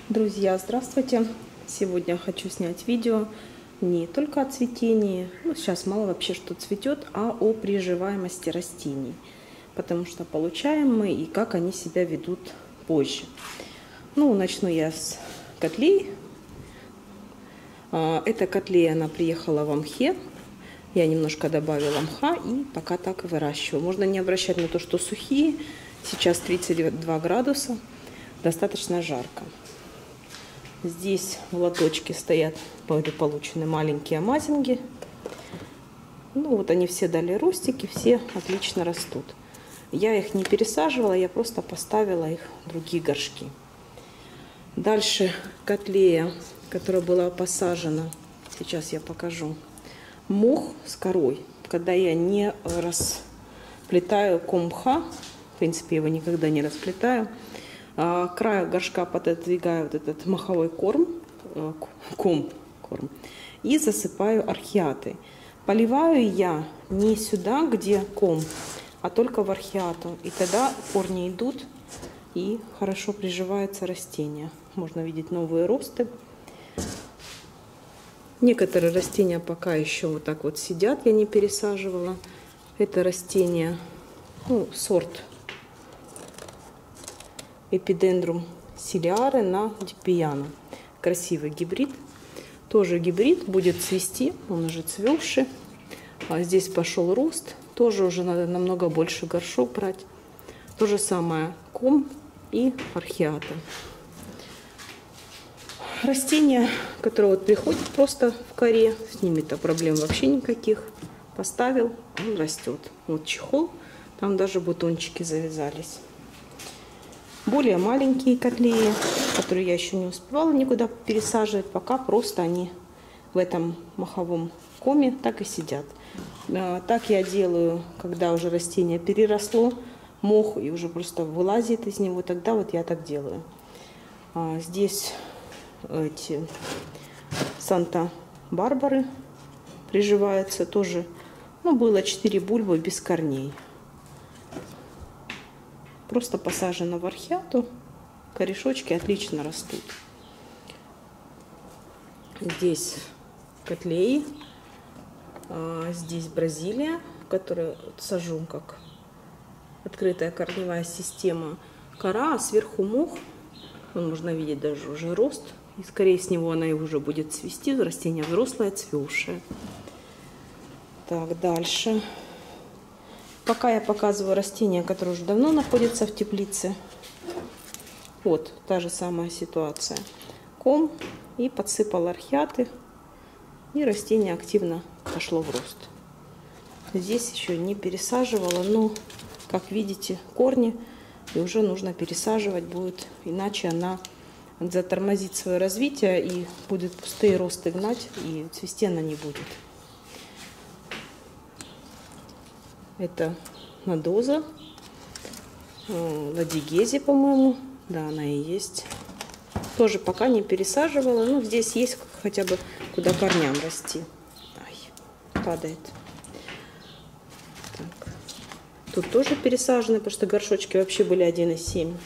Друзья, здравствуйте! Сегодня хочу снять видео не только о цветении, сейчас мало вообще что цветет, а о приживаемости растений. Потому что получаем мы и как они себя ведут позже. Начну я с котлей. Эта котлея, она приехала в мхе. Я немножко добавила мха и пока так и выращиваю. Можно не обращать на то, что сухие. Сейчас 32 градуса, достаточно жарко. Здесь в лоточке стоят получены маленькие амазинги. Они все дали ростики, все отлично растут. Я их не пересаживала, я просто поставила их в другие горшки. Дальше котлея, которая была посажена, сейчас я покажу. Мох с корой. Когда я не расплетаю ком мха, в принципе, его никогда не расплетаю, к краю горшка пододвигаю вот этот маховой корм и засыпаю археатой. Поливаю я не сюда, где ком, а только в археату. И тогда корни идут и хорошо приживается растение. Можно видеть новые росты. Некоторые растения пока еще вот так вот сидят, я не пересаживала. Это растение, сорт Эпидендрум силиаре на дикбияна. Красивый гибрид. Тоже гибрид, будет цвести, он уже цвевший. Здесь пошел рост, тоже уже надо намного больше горшок брать. То же самое ком и археата. Растение, которое приходит просто в коре, с ними-то проблем вообще никаких. Поставил, он растет. Вот чехол, там даже бутончики завязались. Более маленькие котлеи, которые я еще не успевала никуда пересаживать, пока просто они в этом маховом коме так и сидят. Так я делаю, когда уже растение переросло, мох и уже просто вылазит из него, тогда вот я так делаю. Здесь эти Санта-Барбары приживаются тоже. Было 4 бульбы без корней. Просто посажено в археату. Корешочки отлично растут. Здесь котлеи. Здесь Бразилия, которую сажу как открытая корневая система. Кора, а сверху мох. Можно видеть даже уже рост. И скорее с него она и уже будет цвести. Растение взрослое, цвевшее. Так, дальше. Пока я показываю растения, которые уже давно находятся в теплице. Вот та же самая ситуация. Ком и подсыпал археаты. И растение активно пошло в рост. Здесь еще не пересаживала, но, как видите, корни. И уже нужно пересаживать будет, иначе она затормозит свое развитие и будет пустые росты гнать, и цвести она не будет. Это надоза, ладигези, по-моему. Да, она и есть. Тоже пока не пересаживала. Здесь есть хотя бы куда корням расти. Ай, падает. Так. Тут тоже пересажены, потому что горшочки вообще были 1,7.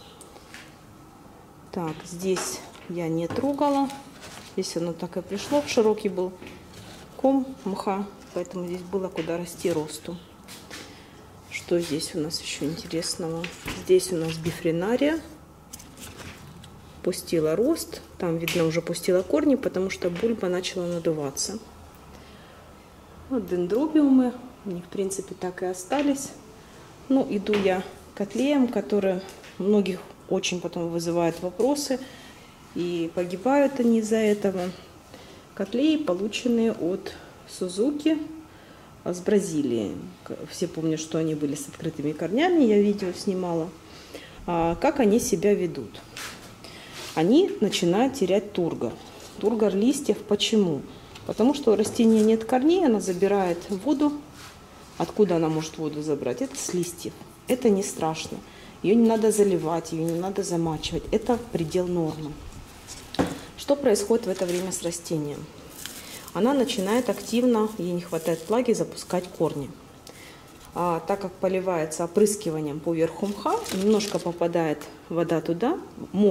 Так, здесь я не трогала. Здесь оно так и пришло. Широкий был ком мха, поэтому здесь было куда расти росту. Что здесь у нас еще интересного? Здесь у нас бифренария. Пустила рост. Там, видно, уже пустила корни, потому что бульба начала надуваться. Вот дендробиумы. У них, в принципе, так и остались. Иду я к котлеям, которые многих очень потом вызывают вопросы. И погибают они из-за этого. Котлеи, полученные от Сузуки с Бразилии. Все помнят, что они были с открытыми корнями. Я видео снимала. Как они себя ведут? Они начинают терять тургор. Тургор листьев. Почему? Потому что у растения нет корней, она забирает воду. Откуда она может воду забрать? Это с листьев. Это не страшно. Ее не надо заливать, ее не надо замачивать. Это предел нормы. Что происходит в это время с растением? Она начинает активно, ей не хватает влаги, запускать корни. Так как поливается опрыскиванием по верху мха, немножко попадает вода туда, мох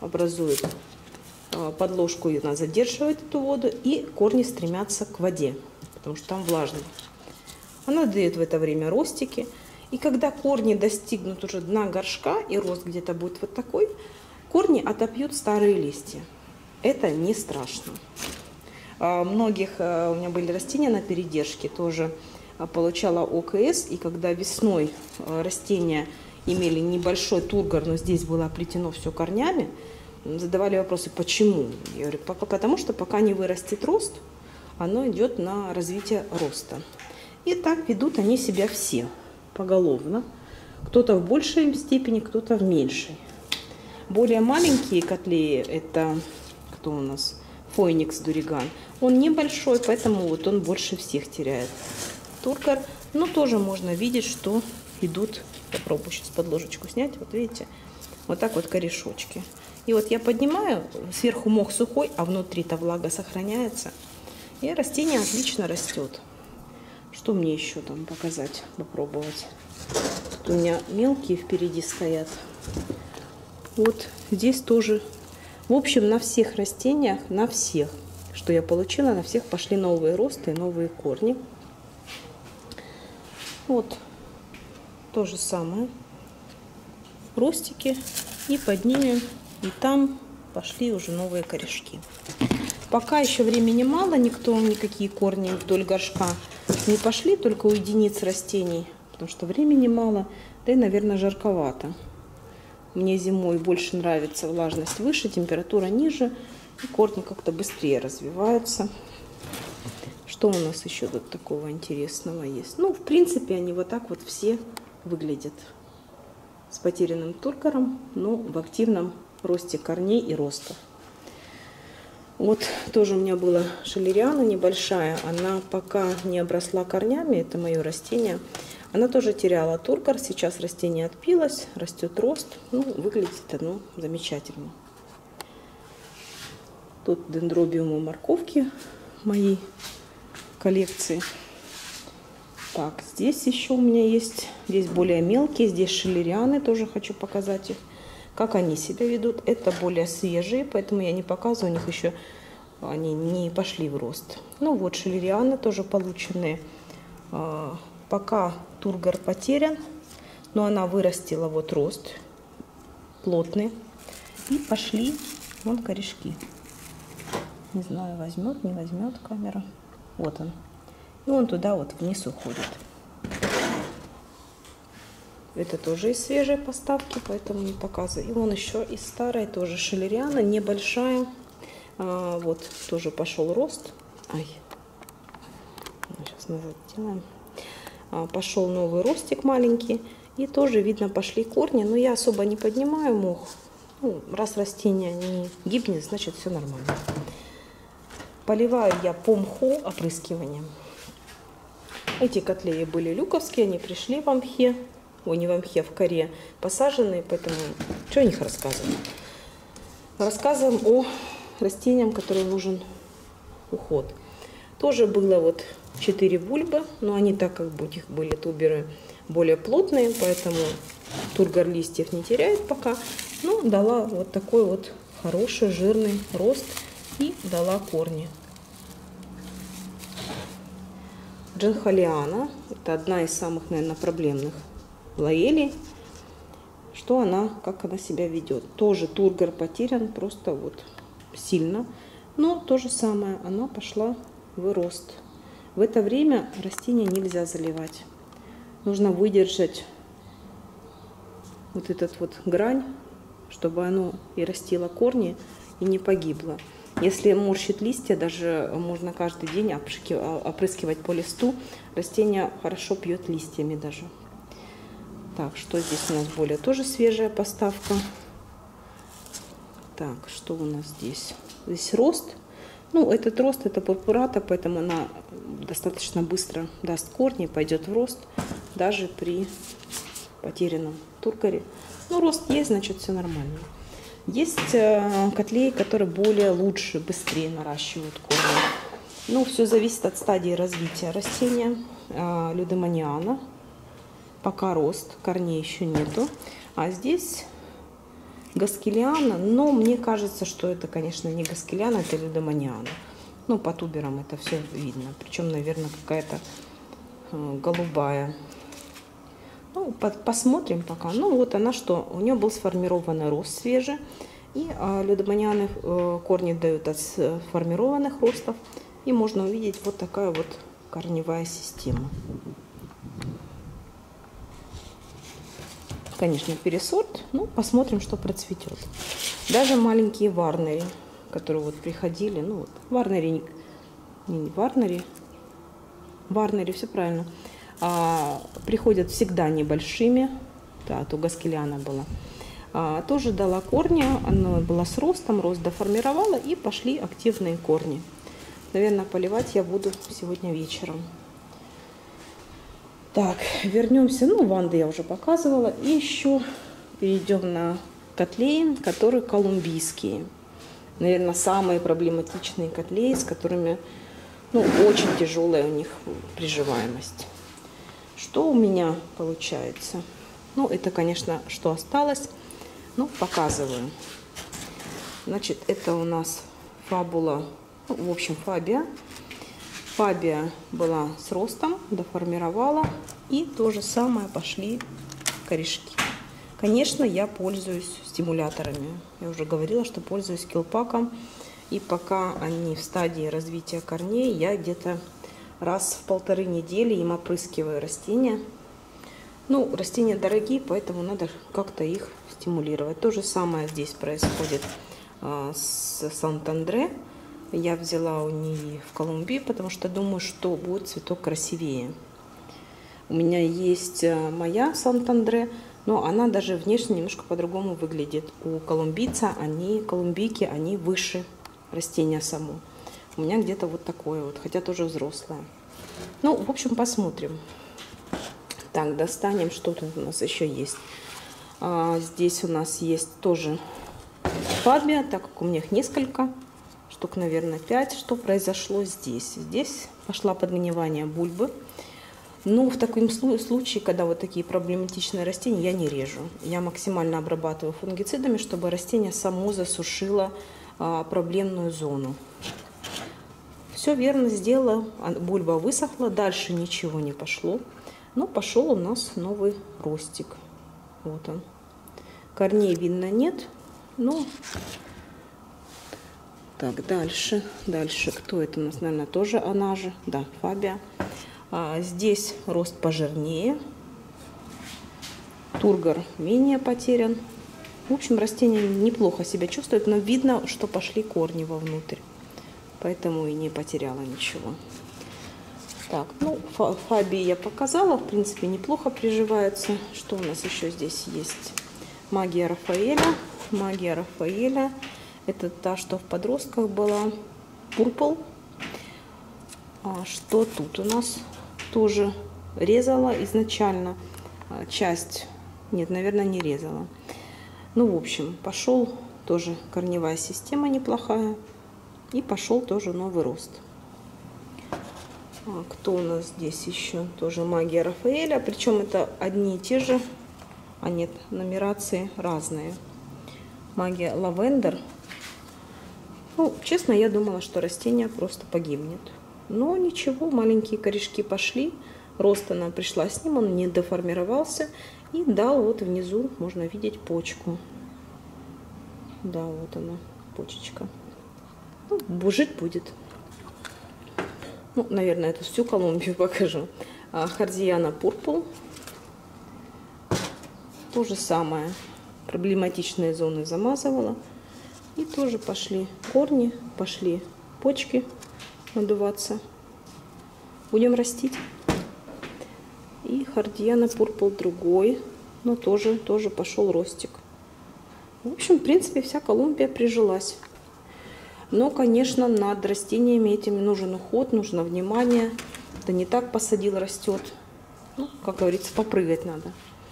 образует подложку, и она задерживает эту воду, и корни стремятся к воде, потому что там влажно. Она дает в это время ростики. И когда корни достигнут уже дна горшка, и рост где-то будет вот такой, корни отопьют старые листья. Это не страшно. У меня были растения на передержке, тоже получала ОКС, и когда весной растения имели небольшой тургор, но здесь было оплетено все корнями, задавали вопросы, почему? Я говорю, потому что пока не вырастет рост, оно идет на развитие роста. И так ведут они себя все поголовно. Кто-то в большей степени, кто-то в меньшей. Более маленькие котлеи, это кто у нас? Фойникс Дуриган. Он небольшой, поэтому вот он больше всех теряет тургор. Но тоже можно видеть, что идут, попробую сейчас подложечку снять, вот видите, вот так вот корешочки. И вот я поднимаю, сверху мох сухой, а внутри-то влага сохраняется. И растение отлично растет. Что мне еще там показать, попробовать? Тут у меня мелкие впереди стоят. Вот здесь тоже. В общем, на всех растениях, на всех, что я получила, на всех пошли новые росты и новые корни. Вот то же самое. Ростики. И под ними, и там пошли уже новые корешки. Пока еще времени мало, никакие корни вдоль горшка не пошли, только у единиц растений, потому что времени мало, да и, наверное, жарковато. Мне зимой больше нравится влажность выше, температура ниже, и корни как-то быстрее развиваются. Что у нас еще тут такого интересного есть? Ну, в принципе, они вот так вот все выглядят. С потерянным тургором, но в активном росте корней и ростов. Вот тоже у меня была шелериана небольшая, она пока не обросла корнями, это мое растение, она тоже теряла тургор, сейчас растение отпилось, растет рост, ну, выглядит оно замечательно. Тут дендробиумы морковки моей коллекции. Так, здесь еще у меня есть, здесь более мелкие, здесь шелерианы, тоже хочу показать их. Как они себя ведут, это более свежие, поэтому я не показываю, у них еще они не пошли в рост. Ну вот шелерианы тоже полученные. Пока тургор потерян, но она вырастила вот рост плотный. И пошли вон корешки. Не знаю, возьмет, не возьмет камера. Вот он. И он туда вот вниз уходит. Это тоже из свежей поставки, поэтому не показываю. И вон еще из старой тоже шелериана, небольшая. Вот тоже пошел рост. Ай. Сейчас назад делаем. Пошел новый ростик маленький. И тоже видно пошли корни. Но я особо не поднимаю мох. Ну, раз растение не гибнет, значит все нормально. Поливаю я по мху опрыскиванием. Эти котлеи были люковские, они пришли в мхе, ой, не в мхе, в коре посаженные, поэтому что о них рассказываем? Рассказываем о растениях, которым нужен уход. Тоже было вот 4 бульбы, но они, так как у них были туберы более плотные, поэтому тургор листьев не теряет пока, но дала вот такой вот хороший жирный рост и дала корни. Дженхолиана, это одна из самых, наверное, проблемных лоэлей. Что она, как она себя ведет? Тоже тургор потерян, просто вот сильно. Но то же самое, она пошла в рост. В это время растение нельзя заливать. Нужно выдержать вот этот вот грань, чтобы оно и растило корни, и не погибло. Если морщит листья, даже можно каждый день опрыскивать по листу. Растение хорошо пьет листьями даже. Так, что здесь у нас более тоже свежая поставка. Так, что у нас здесь? Здесь рост. Ну, этот рост, это пурпурата, поэтому она достаточно быстро даст корни, пойдет в рост, даже при потерянном тургоре. Ну, рост есть, значит, все нормально. Есть котлеи, которые более лучше, быстрее наращивают корни. Ну, все зависит от стадии развития растения. Людемониана. Пока рост, корней еще нету. А здесь гаскелиана, но мне кажется, что это, конечно, не гаскелиана, это людомониана. Ну, по туберам это все видно. Причем, наверное, какая-то голубая. Ну, посмотрим пока. Ну, вот она что. У нее был сформированный рост свежий. И людомонианы корни дают от сформированных ростов. И можно увидеть вот такая вот корневая система. Конечно, пересорт. Ну, посмотрим, что процветет. Даже маленькие варнери, которые вот приходили. Ну, вот варнери, не варнери. Варнери, все правильно. Приходят всегда небольшими. Да, то гаскелиана была. Тоже дала корни. Она была с ростом. Рост доформировала. И пошли активные корни. Наверное, поливать я буду сегодня вечером. Так, вернемся. Ну, ванды я уже показывала. И еще перейдем на котлеи, которые колумбийские. Наверное, самые проблематичные котлеи, с которыми, ну, очень тяжелая у них приживаемость. Что у меня получается? Ну, это, конечно, что осталось. Ну, показываю. Значит, это у нас фабула, ну, в общем, фабия. Фабия была с ростом, доформировала. И то же самое пошли корешки. Конечно, я пользуюсь стимуляторами. Я уже говорила, что пользуюсь килпаком. И пока они в стадии развития корней, я где-то раз в 1,5 недели им опрыскиваю растения. Ну, растения дорогие, поэтому надо как-то их стимулировать. То же самое здесь происходит с Сантандре. Я взяла у нее в Колумбии, потому что думаю, что будет цветок красивее. У меня есть моя Сантандре, но она даже внешне немножко по-другому выглядит. У колумбийца, колумбийки, они выше растения само. У меня где-то вот такое вот, хотя тоже взрослое. Ну, в общем, посмотрим. Так, достанем, что тут у нас еще есть. Здесь у нас есть тоже фабия, так как у меня их несколько. Штук, наверное, 5. Что произошло здесь? Здесь пошла подгнивание бульбы. Но в таком случае, когда вот такие проблематичные растения, я не режу. Я максимально обрабатываю фунгицидами, чтобы растение само засушило проблемную зону. Все верно сделала. Бульба высохла. Дальше ничего не пошло. Но пошел у нас новый ростик. Вот он. Корней видно нет. Ну, так, дальше. Дальше. Кто это у нас? Наверное, тоже она же. Да, фабия. Здесь рост пожирнее. Тургор менее потерян. В общем, растение неплохо себя чувствует, но видно, что пошли корни вовнутрь. Поэтому и не потеряла ничего. Так, ну, фабии я показала. В принципе, неплохо приживается. Что у нас еще здесь есть? Магия Рафаэля. Магия Рафаэля. Это та, что в подростках была. Пурпл. Что тут у нас? Тоже резала изначально часть. Нет, наверное, не резала. Ну, в общем, пошел тоже корневая система неплохая. И пошел тоже новый рост. Кто у нас здесь еще? Тоже магия Рафаэля. Причем это одни и те же. А нет, нумерации разные. Магия Лавендер. Ну, честно, я думала, что растение просто погибнет. Но ничего, маленькие корешки пошли. Рост она пришла с ним, он не деформировался. И дал вот внизу, можно видеть почку. Да, вот она, почечка. Ну, жить будет. Ну, наверное, это всю Колумбию покажу. Хардиана Пурпл. То же самое. Проблематичные зоны замазывала. И тоже пошли корни, пошли почки надуваться. Будем растить. И Хардиана Пурпл другой. Но тоже пошел ростик. В общем, в принципе, вся Колумбия прижилась. Но, конечно, над растениями этими нужен уход, нужно внимание. Это не так посадил, растет. Ну, как говорится, попрыгать надо.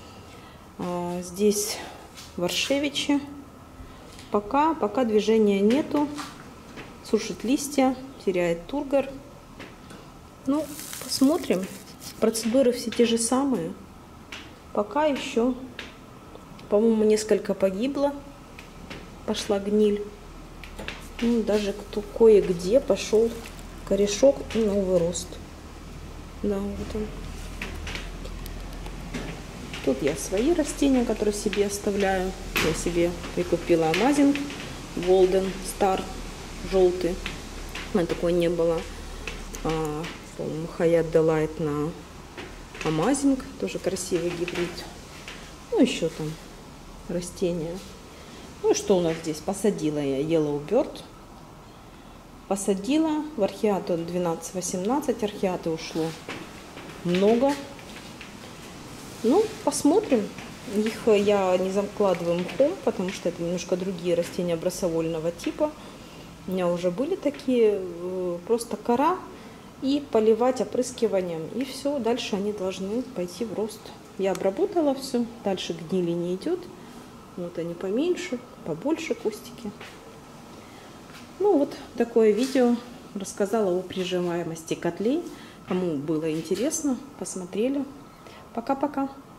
Здесь Варшевичи. Пока движения нету. Сушит листья, теряет тургор. Ну, посмотрим. Процедуры все те же самые. Пока еще, по-моему, несколько погибло. пошла гниль. Ну, даже кое-где пошел корешок и новый рост. Да, вот он. Тут я свои растения, которые себе оставляю. Я себе прикупила амазинг Golden Star желтый. У меня такой не было. По-моему, Hayat Delight на амазинг. Тоже красивый гибрид. Ну, еще там растения. Ну и что у нас здесь? Посадила я Yellow Bird. Посадила. В орхиату 12-18. Орхиаты ушло много. Ну, посмотрим. Их я не закладываю мхом, потому что это немножко другие растения бросовольного типа. У меня уже были такие, просто кора и поливать опрыскиванием. И все, дальше они должны пойти в рост. Я обработала все, дальше гнили не идет. Вот они поменьше, побольше кустики. Ну вот такое видео. Рассказала о приживаемости котлей. Кому было интересно, посмотрели. Пока-пока.